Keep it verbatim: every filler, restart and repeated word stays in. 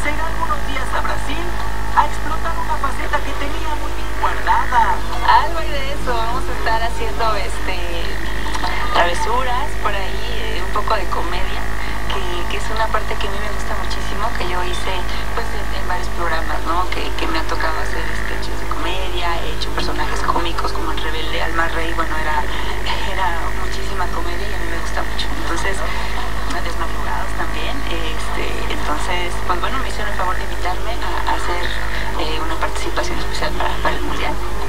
se irá algunos días a Brasil a explotar una faceta que tenía muy bien guardada. Algo hay de eso, vamos a estar haciendo este travesuras por ahí, eh, un poco de comedia, que, que es una parte que a mí me gusta muchísimo, que yo hice pues en, en varios programas, ¿no? Que, que me ha tocado hacer sketches de comedia, he hecho personajes cómicos como el rebelde Alma Rey, bueno, era, era muchísima comedia y a mí me gusta mucho. Entonces, desmadrugados también, este, entonces, pues bueno, me hicieron el favor de invitarme a, a hacer eh, una participación especial para, para el Mundial.